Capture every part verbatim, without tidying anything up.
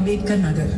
Ambedkar Nagar.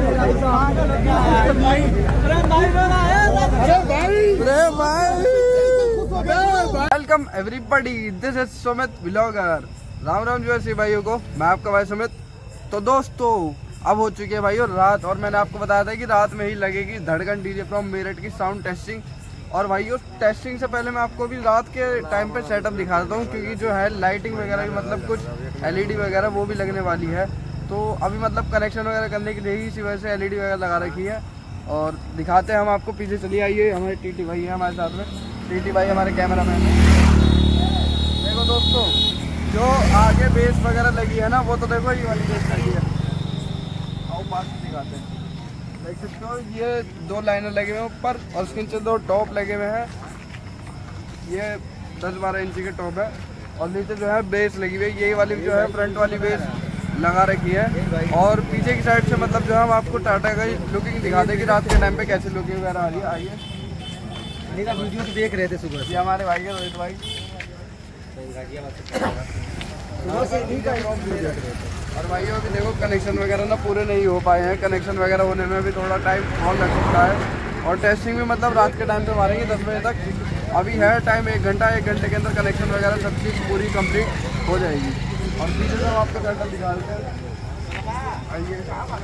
Welcome everybody, this is Sumit vlogger. Ram Ram जो है भाइयों को, मैं आपका भाई सुमित। तो दोस्तों अब हो चुकी है भाइयों रात, और मैंने आपको बताया था कि रात में ही लगेगी धड़कन डीजे फ्रॉम मेरठ की साउंड टेस्टिंग। और भाइयों टेस्टिंग से पहले मैं आपको भी रात के टाइम पे सेटअप दिखा देता हूँ, क्योंकि जो है लाइटिंग वगैरह भी मतलब कुछ एलईडी वगैरह वो भी लगने वाली है। तो अभी मतलब कनेक्शन वगैरह करने के लिए ही इसी वजह से एलईडी वगैरह लगा रखी है। और दिखाते हैं हम आपको, पीछे चलिए आइए। हमारे टीटी भाई है हमारे साथ में, टीटी भाई हमारे कैमरा मैन है। देखो दोस्तों, जो आगे बेस वगैरह लगी है ना, वो तो देखो ये वाली बेस लगी है। आओ पास में दिखाते हैं, देख सकते हो ये दो लाइनर लगे हुए हैं ऊपर, और उसके नीचे दो टॉप लगे हुए हैं। ये दस बारह इंची के टॉप है, और नीचे जो है बेस लगी हुई है। यही वाली जो है फ्रंट वाली बेस लगा रखी है। और पीछे की साइड से मतलब जो है हम आपको टाटा का लुकिंग दिखाते हैं कि रात के टाइम पे कैसे लुकिंग वगैरह आ रही है। आइए, वीडियो तो देख रहे थे सुबह, ये हमारे भाई है रोहित भाई। और भाइयों अभी देखो कनेक्शन वगैरह ना पूरे नहीं हो पाए हैं, कनेक्शन वगैरह होने में भी थोड़ा टाइम और लग सकता है। और टेस्टिंग भी मतलब रात के टाइम पे मारेंगे दस बजे तक। अभी है टाइम एक घंटा, एक घंटे के अंदर कनेक्शन वगैरह सब चीज़ पूरी कंप्लीट हो जाएगी। और पीछे से आपको सेटअप दिखा देते हैं, आइए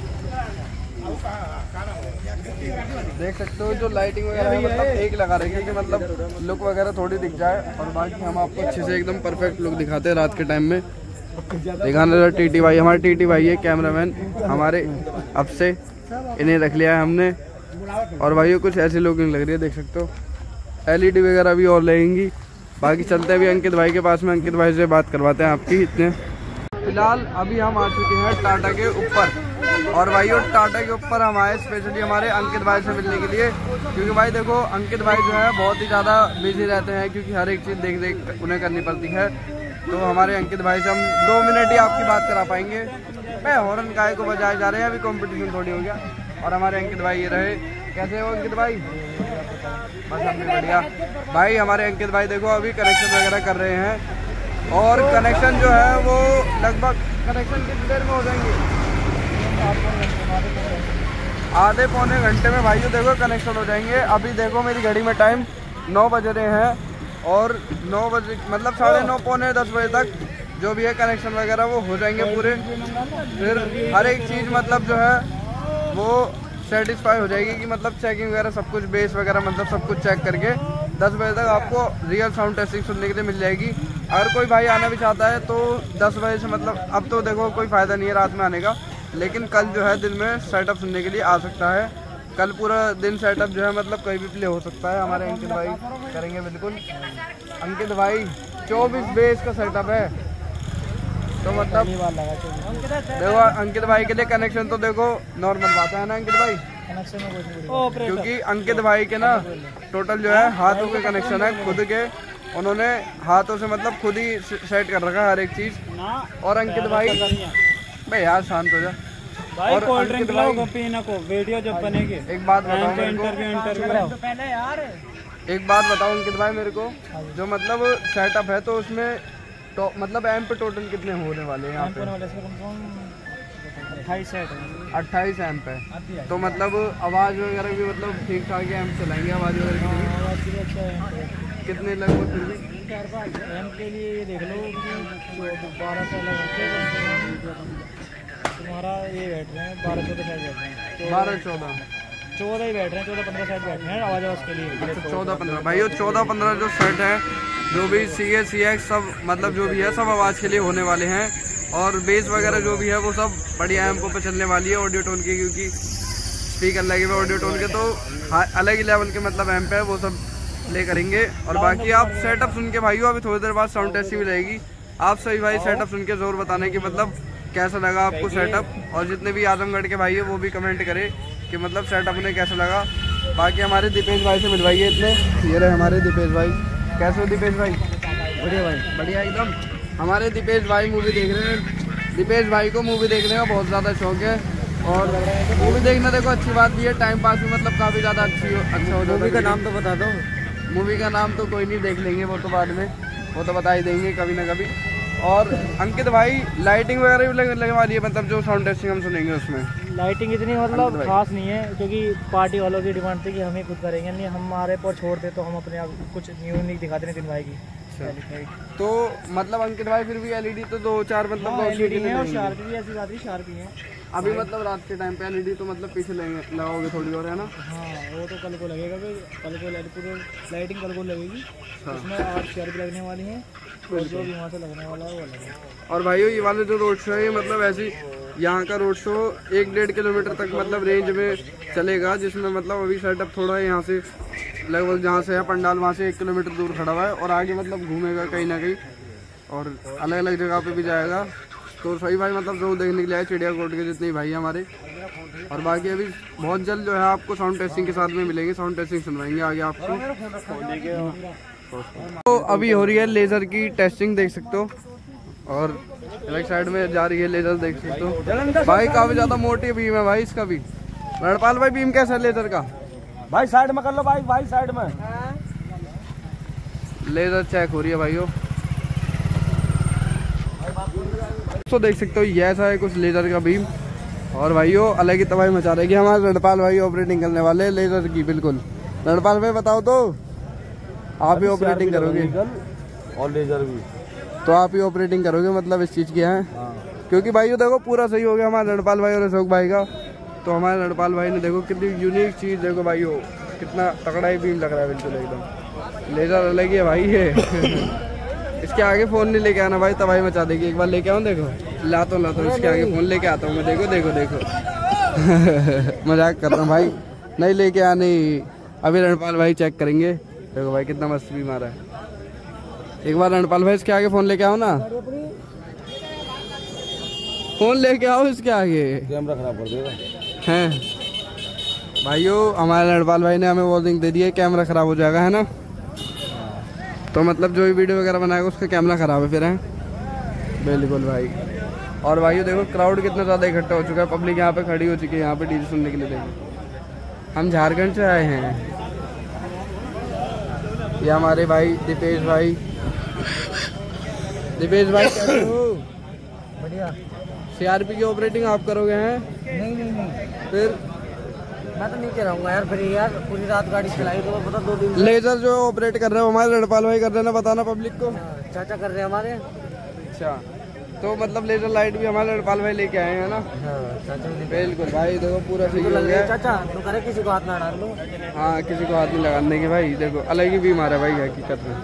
देख सकते हो। जो लाइटिंग वगैरह है मतलब एक लगा रही है कि मतलब लुक वगैरह थोड़ी दिख जाए। और बाकी हम आपको अच्छे से एकदम परफेक्ट लुक दिखाते हैं रात के टाइम में। दिखाने टीटी भाई, हमारे टीटी भाई है कैमरामैन हमारे, अब से इन्हें रख लिया है हमने। और भाइयों कुछ ऐसी लुकिंग लग रही है, देख सकते हो। एलईडी वगैरह भी और लगेंगी। बाकी चलते हैं अभी अंकित भाई के पास में, अंकित भाई से बात करवाते हैं आपकी। इतने फिलहाल अभी हम आ चुके हैं टाटा के ऊपर। और भाइयों टाटा के ऊपर हम आए स्पेशली हमारे अंकित भाई से मिलने के लिए, क्योंकि भाई देखो अंकित भाई जो है बहुत ही ज़्यादा बिजी रहते हैं, क्योंकि हर एक चीज़ देख देख उन्हें करनी पड़ती है। तो हमारे अंकित भाई से हम दो मिनट ही आपकी बात करा पाएंगे। मैं हॉर्न गाय को बजाए जा रहे हैं, अभी कंपटीशन थोड़ी हो गया। और हमारे अंकित भाई ये रहे। कैसे हो अंकित भाई? बस हम भी बढ़िया। भाई हमारे अंकित भाई देखो अभी कनेक्शन वगैरह कर रहे हैं, और कनेक्शन जो है वो लगभग कनेक्शन कितनी देर में हो जाएंगे? आधे पौने घंटे में भाइयों देखो कनेक्शन हो जाएंगे। अभी देखो मेरी घड़ी में टाइम नौ बज रहे हैं, और नौ बजे मतलब साढ़े नौ पौने दस बजे तक जो भी है कनेक्शन वगैरह वो हो जाएंगे पूरे। फिर हर एक चीज़ मतलब जो है वो सेटिस्फाई हो जाएगी कि मतलब चेकिंग वगैरह सब कुछ, बेस वगैरह मतलब सब कुछ चेक करके दस बजे तक आपको रियल साउंड टेस्टिंग सुनने के लिए मिल जाएगी। अगर कोई भाई आना भी चाहता है तो दस बजे से मतलब अब तो देखो कोई फ़ायदा नहीं है रात में आने का, लेकिन कल जो है दिन में सेटअप सुनने के लिए आ सकता है। कल पूरा दिन सेटअप जो है मतलब कहीं भी प्ले हो सकता है। हमारे अंकित भाई करेंगे बिल्कुल। अंकित भाई चौबीस बेस का सेटअप है, तो मतलब देखो अंकित भाई के लिए कनेक्शन तो देखो नॉर्मल बात है ना अंकित भाई, क्योंकि अंकित भाई के ना टोटल जो है हाथों के कनेक्शन है खुद के। उन्होंने हाथों से मतलब खुद ही सेट कर रखा है हर एक चीज़। और अंकित भाई भाई यार शांत हो जा भाई, और कोल्ड ड्रिंक लाओ पीने को, वीडियो जब बनेगी। एक बात बताओ इंटरव्यू इंटरव्यू पहले यार, एक बात बताओ अंकित भाई मेरे को, जो मतलब सेटअप है तो उसमें तो मतलब एम पे टोटल कितने होने वाले हैं यहाँ पे? अट्ठाईस अट्ठाईस एम पे। तो मतलब आवाज़ वगैरह भी मतलब ठीक ठाक एम चलाएंगे आवाज़ वगैरह कितने लगभग? फिर भी एम के लिए ये देख लो कि बारह सौ तुम्हारा ये बैठ रहे हैं, बारह चौदह साइड बैठ रहे हैं, बारह चौदह चौदह ही बैठ रहे हैं, चौदह पंद्रह साइड बैठ रहे हैं आवाज़ आवाज़ के लिए। अच्छा चौदह पंद्रह भाई, चौदह पंद्रह जो सेट है जो भी सी ए सी एक्स सब मतलब जो भी है सब आवाज़ के लिए होने वाले हैं। और बेस वगैरह जो भी है वो सब बढ़िया एम्पों पे चलने वाली है ऑडियो टोन की, क्योंकि स्पीकर लगे हुए ऑडियो टोन के, तो अलग ही लेवल के मतलब एम्प है वो सब प्ले करेंगे। और बाकी आप सेटअप सुन के भाइयों अभी थोड़ी देर बाद साउंड टेस्टिंग भी रहेगी। आप सभी भाई सेटअप सुन के ज़रूर बताने की मतलब कैसा लगा आपको सेटअप। और जितने भी आजमगढ़ के भाई है वो भी कमेंट करें कि मतलब सेटअप उन्हें कैसा लगा। बाकी हमारे दीपेश भाई से मिलवाइए इतने, ये रहे हमारे दीपेश भाई। कैसे हो दीपेश भाई? बढ़िया भाई, बढ़िया एकदम। हमारे दीपेश भाई मूवी देख रहे हैं। दीपेश भाई को मूवी देखने का बहुत ज़्यादा शौक है, और मूवी देखना देखो अच्छी बात भी है, टाइम पास भी मतलब काफ़ी ज़्यादा अच्छी हो अच्छा हो। मूवी का नाम तो बता दो। मूवी का नाम तो कोई नहीं, देख लेंगे वो तो बाद में, वो तो बता ही देंगे कभी ना कभी। और अंकित भाई लाइटिंग वगैरह भी लग- लगवा दी है, मतलब जो साउंड टेस्टिंग हम सुनेंगे उसमें लाइटिंग इतनी मतलब खास नहीं है, क्योंकि पार्टी वालों की डिमांड थी कि हम ही खुद करेंगे, नहीं हमारे पर छोड़ते तो हम अपने आप कुछ न्यू नहीं दिखाते नहीं दिन भाई की। तो मतलब अंकित भाई फिर भी एलईडी तो दो चार मतलब हाँ, रोशनी एलईडी के लिए है और लेंगे। शार्प भी ऐसी बात नहीं, शार्प भी है अभी मतलब रात के टाइम पे एलईडी तो मतलब पीछे लेंगे लगाओगे थोड़ी और, है ना? हाँ वो तो कल को लगेगा, फिर कल को लाइट पूरी लाइटिंग कल को लगेगी, उसमें आठ चेयर भी लगने वाली हैं और जो भी वहाँ से लगने वाला है वो लगेगा। और भाइयों ये वाले जो रोड शो है ये मतलब ऐसी यहाँ का रोड शो एक डेढ़ किलोमीटर तक मतलब रेंज में चलेगा, जिसमें मतलब अभी सेटअप थोड़ा है यहाँ से लगभग जहाँ से है पंडाल वहाँ से एक किलोमीटर दूर खड़ा हुआ है, और आगे मतलब घूमेगा कहीं ना कहीं और अलग अलग जगह पे भी जाएगा। तो सही भाई मतलब जो देखने के लिए आए चिड़िया कोट के जितने भाई हमारे, और बाकी अभी बहुत जल्द जो है आपको साउंड टेस्टिंग के साथ में मिलेंगे, साउंड टेस्टिंग सुनवाएंगे आगे आपको। तो अभी हो रही है लेज़र की टेस्टिंग, देख सकते हो, और लेफ्ट साइड में जा रही है लेज़र, देख सकते हो भाई काफ़ी ज़्यादा मोटी बीम है भाई इसका भी। रणपाल भाई बीम कैसा है लेज़र का? भाई साइड में कर लो भाई, भाई साइड में लेज़र चेक हो रही है भाइयों। तो देख सकते हो ये ऐसा है कुछ लेज़र का बीम, और भाइयों अलग ही तबाही मचा रही है। हमारे रणपाल भाई ऑपरेटिंग करने वाले लेज़र की, बिल्कुल। रणपाल भाई बताओ तो, आप ही ऑपरेटिंग करोगे और लेजर भी तो आप ही ऑपरेटिंग करोगे मतलब इस चीज़ की है, क्योंकि भाइयों देखो पूरा सही हो गया हमारे रणपाल भाई और अशोक भाई का। तो हमारे रणपाल भाई ने देखो कितनी यूनिक चीज़, देखो भाइयों कितना तगड़ा ही बीम लग रहा है बिल्कुल एकदम। लेज़र अलग ही है भाई ये। इसके आगे फ़ोन नहीं लेके आना भाई, तबाही मचा देगी। एक बार लेके आऊँ, देखो लाता हूँ लाता हूँ इसके आगे फ़ोन लेके आता हूँ मैं, देखो देखो देखो। मजाक कर रहा हूँ भाई, नहीं लेके आने। अभी रणपाल भाई चेक करेंगे, देखो भाई कितना मस्त भी मारा है। एक बार रणपाल भाई इसके आगे फ़ोन लेके आओ ना, फ़ोन लेके आओ इसके आगे, कैमरा खराब कर देगा हैं भाइयों। हमारे रणपाल भाई ने हमें वार्निंग दे दी है, कैमरा ख़राब हो जाएगा, है ना? तो मतलब जो भी वीडियो वगैरह बनाएगा उसका कैमरा ख़राब है फिर, है बिल्कुल भाई। और भाइयों देखो क्राउड कितना ज़्यादा इकट्ठा हो चुका है, पब्लिक यहाँ पे खड़ी हो चुकी है यहाँ पे डीजे सुनने के लिए। देखो हम झारखंड से आए हैं, ये हमारे भाई दीपेश भाई। दीपेश भाई कैसे हो? बढ़िया। सीआरपी की ऑपरेटिंग आप करोगे हैं? नहीं नहीं नहीं फिर मैं तो नहीं कराऊंगा यार, फिर यार पूरी रात गाड़ी चलाई तो पता दो दिन लेजर जो ऑपरेट कर रहे हो हमारे रणपाल भाई कर रहे हैं ना, बताना पब्लिक को। चाचा कर रहे हैं हमारे। अच्छा तो मतलब लेजर लाइट भी हमारे रणपाल भाई लेके आए हैं ना? हाँ, चाचा बिल्कुल भाई देखो पूरा सही लग हो रहा गया। है चाचा, तो करे किसी को हाथ ना डाल लो। हाँ किसी को हाथ नहीं लगाने देंगे भाई, देखो अलग ही बीमार है भाई हकीकत में।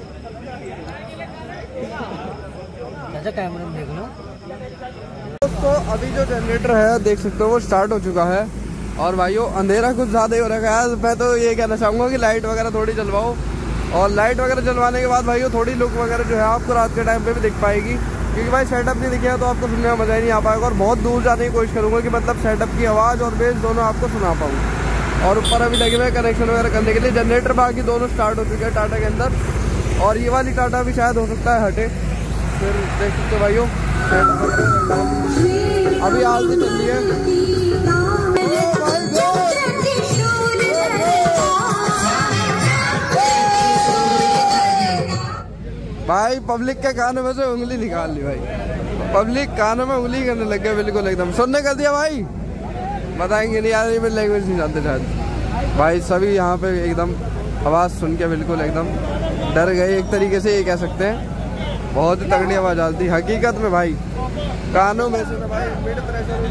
चाचा कैमरे में देख लो। तो अभी जो जनरेटर है देख सकते हो वो स्टार्ट हो चुका है, और भाइयों अंधेरा कुछ ज़्यादा ही हो रखा है। मैं तो ये कहना चाहूँगा कि लाइट वगैरह थोड़ी जलवाओ, और लाइट वगैरह जलवाने के बाद भाइयों थोड़ी लुक वगैरह जो है आपको रात के टाइम पे भी दिख पाएगी, क्योंकि भाई सेटअप नहीं दिखेगा तो आपको सुनने में मज़ा ही नहीं आ पाएगा। और बहुत दूर जाने की कोशिश करूँगा कि मतलब सेटअप की आवाज़ और बेस दोनों आपको सुना पाऊँ। और ऊपर अभी लगे हुए कनेक्शन वगैरह करने के लिए जनरेटर बाकी दोनों स्टार्ट हो चुके हैं टाटा के अंदर, और ये वाली टाटा भी शायद हो सकता है हटे। फिर देख सकते हो भाइयों अभी आज भी चल रही है। भाई पब्लिक के कानों में से उंगली निकाल ली भाई, पब्लिक कानों में उंगली करने लग गया बिल्कुल एकदम। सुनने कर दिया भाई, बताएंगे नहीं यार, ये लैंग्वेज नहीं जानते शायद भाई। सभी यहाँ पे एकदम आवाज़ सुन के बिल्कुल एकदम डर गए एक तरीके से, ये कह सकते हैं। बहुत ही तगड़ी आवाज़ आती हकीकत में भाई, कानों में से भाई मिड प्रेशर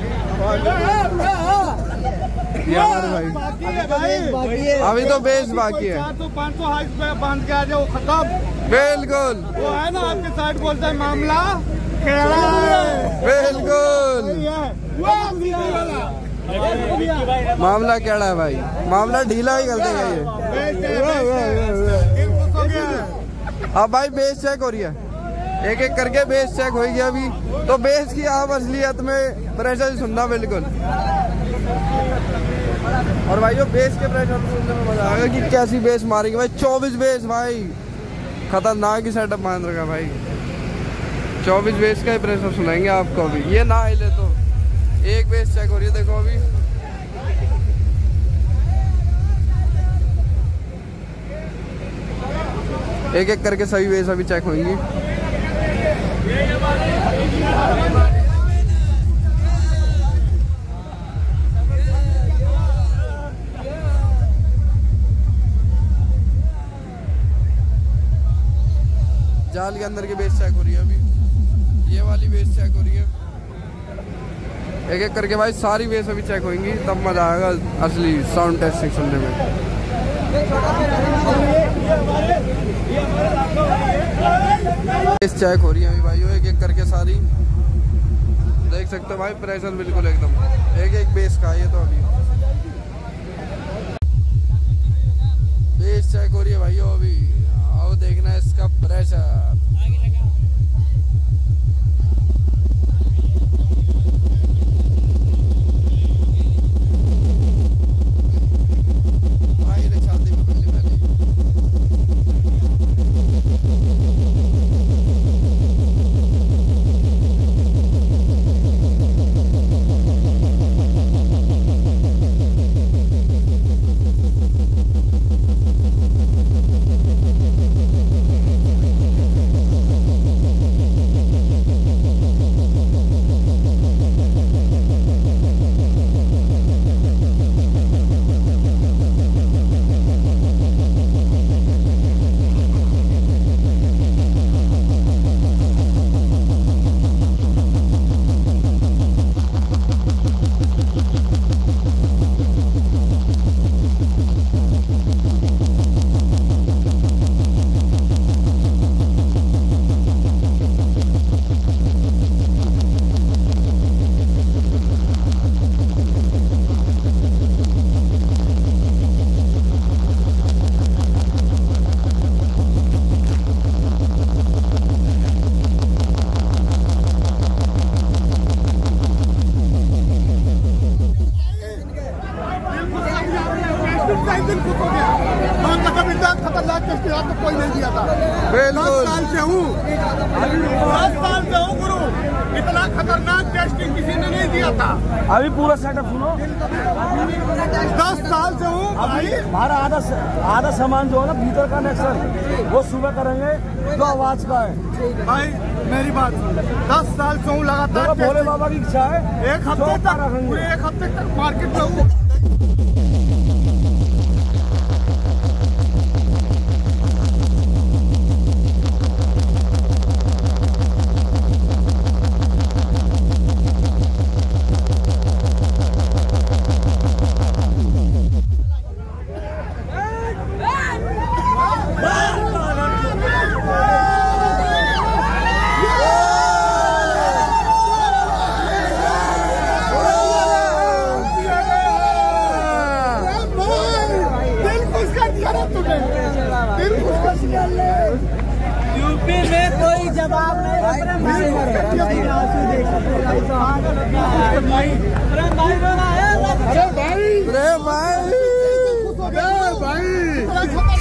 ये हमारे भाई। अभी तो बेस बाकी है, चार सौ पाँच सौ हाइट पे बांध के आ जाओ, खत्म बिल्कुल। वो है ना आपके साइड बोलते हैं मामला खेला है, बिल्कुल मामला केड़ा है भाई, मामला ढीला ही कर देगा ये। अब भाई बेस चेक हो रही है, एक एक करके बेस चेक हो गया अभी। तो बेस की आप असलियत में प्रेशर सुनना बिल्कुल, और भाइयों बेस के प्रेशर सुनने में मजा आएगा कि कैसी बेस मारेगी भाई। चौबीस बेस भाई, खतरनाक ही सेटअप मान रखा भाई। चौबीस बेस का ही प्रेशर सुनाएंगे आपको अभी, ये ना हिले तो। एक बेस चेक हो रही है देखो अभी, एक एक करके सभी बेस अभी चेक होंगी। जाल के अंदर की बेस चेक हो रही है अभी, ये वाली बेस चेक हो रही है। एक एक करके भाई सारी बेस अभी चेक होंगी, तब मजा आएगा असली साउंड टेस्टिंग सुनने में। बेस चेक हो रही है अभी भाई, एक एक करके सारी देख सकते हो भाई, प्रेशर बिल्कुल एकदम एक एक बेस का। ये तो अभी बेस चेक हो रही है भाई अभी, आओ देखना इसका प्रेशर। खतरनाक टेस्ट आपको कोई नहीं दिया था। बिल्कुल। दस साल से हूँ दस साल से हूँ गुरु, इतना खतरनाक टेस्टिंग किसी ने नहीं दिया था। अभी पूरा सेटअप सुनो, दस साल से हूँ भाई। हमारा आधा आधा सामान जो है ना भीतर का नेक्सन वो सुबह करेंगे जो आवाज का है। भाई मेरी बात सुन, दस साल से हूँ लगातार। भोले बाबा की इच्छा है, एक हफ्ते तक पूरे एक हफ्ते तक मार्केट में हूँ। यूपी में कोई जवाब नहीं। अरे भाई अरे भाई भाई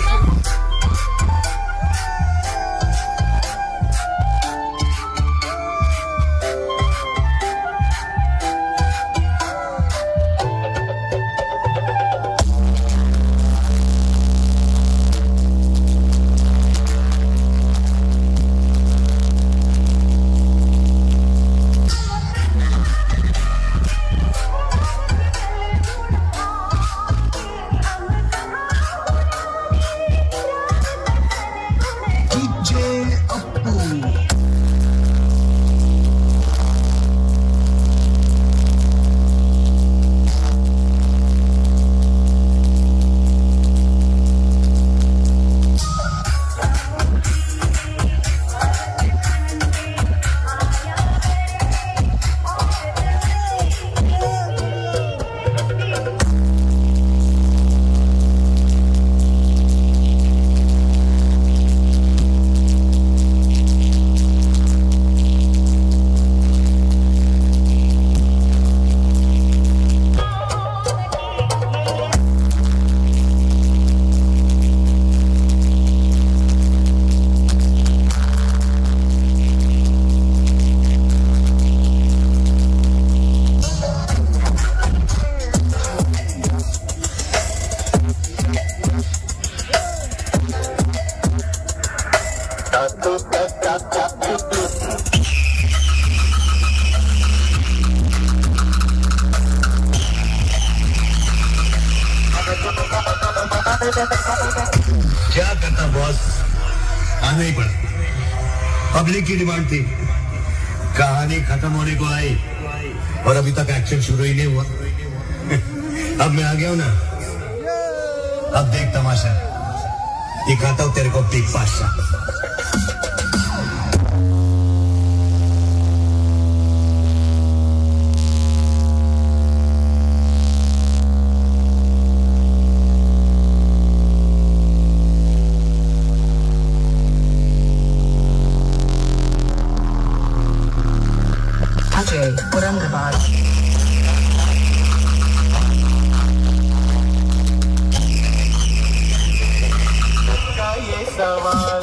क्या करता बॉस, आना ही पड़ा। पब्लिक की डिमांड थी, कहानी खत्म होने को आई और अभी तक एक्शन शुरू ही नहीं हुआ। अब मैं आ गया हूं ना, अब देख तमाशा, दिखाता हूं तेरे को बिग बादशाह। औरंगाबाद। का ये सवाल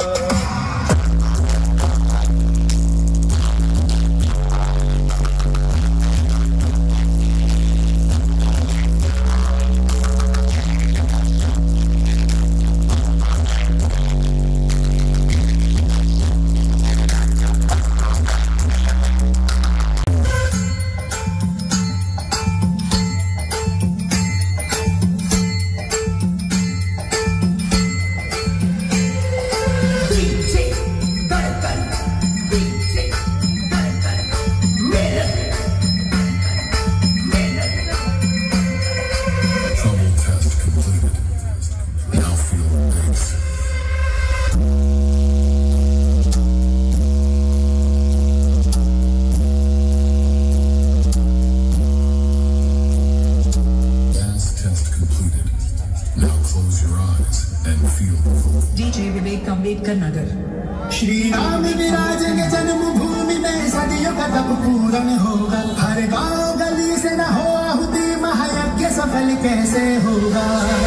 डीजे विवेक अम्बेडकर नगर। श्री राम विराजेंगे जन्मभूमि में, सदियों का तप पूर्ण होगा। हर गांव गली से न हो आहुति, महायज्ञ सफल कैसे होगा।